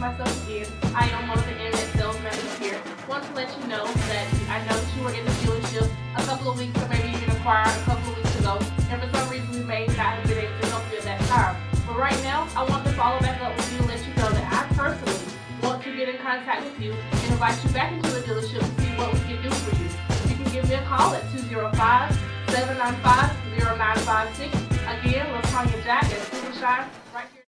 myself again. I am one of the internet sales managers here. Want to let you know that I know that you were in the dealership a couple of weeks or maybe even acquired a couple of weeks ago, and for some reason we may not have been able to help you at that time. But right now, I want to follow back up with you to let you know that I personally want to get in contact with you and invite you back into the dealership to see what we can do for you. You can give me a call at 205-795-0956. Again, LaTonya Jack at Super Shine right